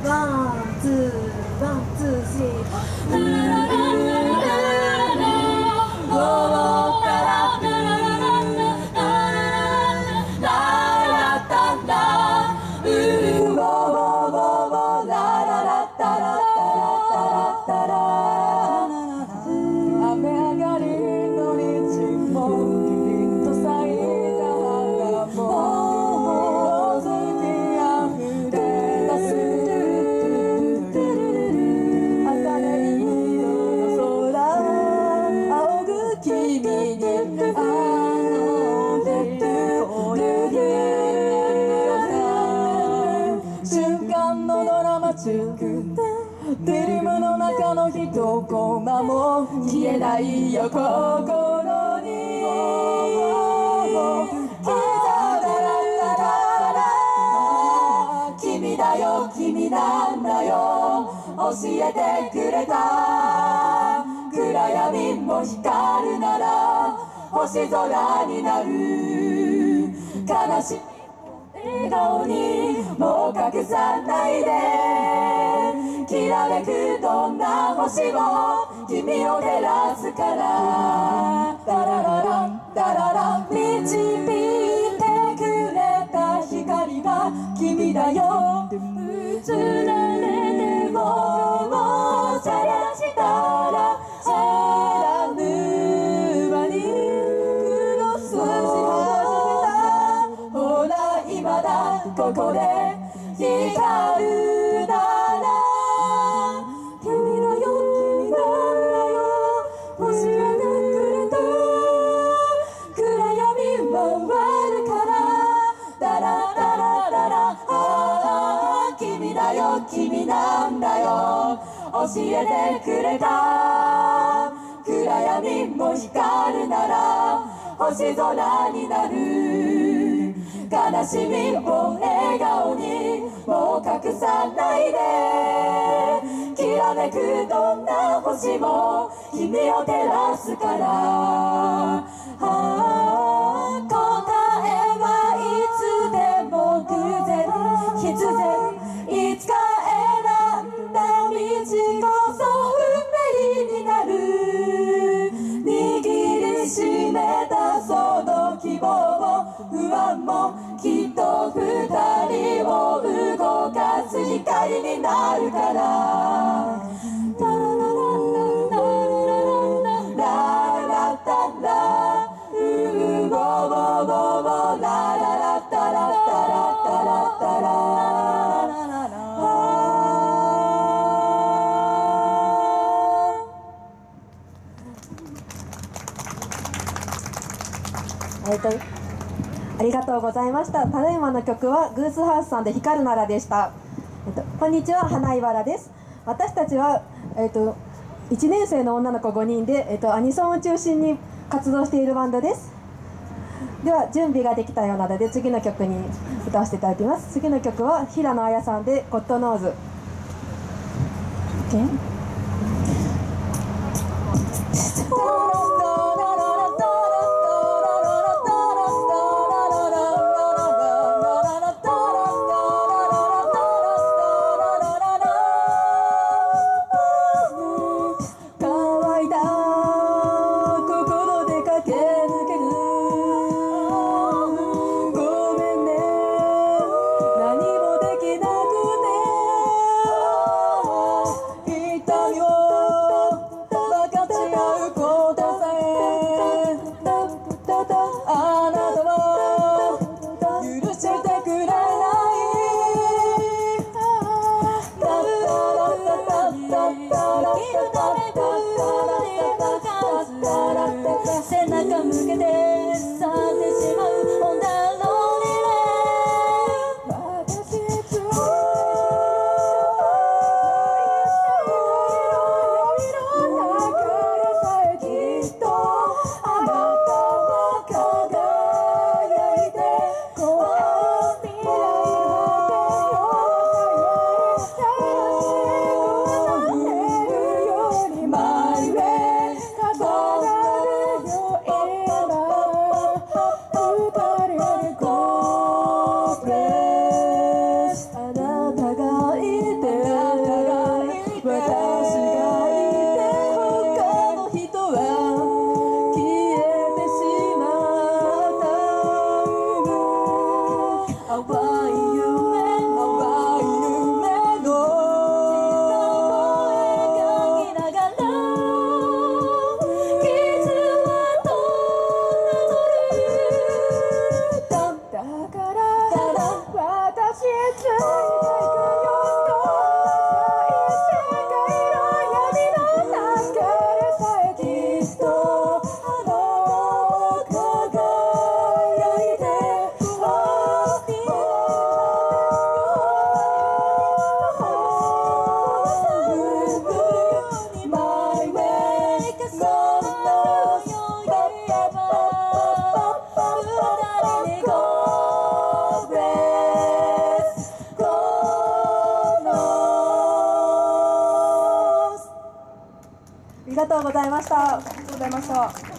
ワンツーワンツースリーフィルムの中の一コマも消えないよ心に君だよ君なんだよ教えてくれた暗闇も光るなら星空になる悲しみ笑顔にもう隠さないできらめくどんな星も君を照らすからダララランダララ導いてくれた光が君だよ映られても照らしたら知らぬ間にクロスほら今だここで光るなら君だよ君だよ教えてくれた暗闇回るからダラダラダラ君だよ君なんだよ教えてくれた暗闇も光るなら星空になる悲しみを笑顔にもう隠さないできらめくどんな星も君を照らすから答えはいつでも偶然必然いつか選んだ道こそ運命になる握りしめたその希望不安もきっと二人を動かす光になるからララララララララタラウボボボボラララタラタラタラタラありがとうございました。ただいまの曲はグースハウスさんで光るならでした。こんにちは、花井原です。私たちは、1年生の女の子5人で、アニソンを中心に活動しているバンドです。では準備ができたようなので次の曲に歌わせていただきます。次の曲は平野綾さんでゴッドノーズ。 一いついてくよ世界の闇の中でさえきっと輝いてありがとうございました。 ありがとうございました。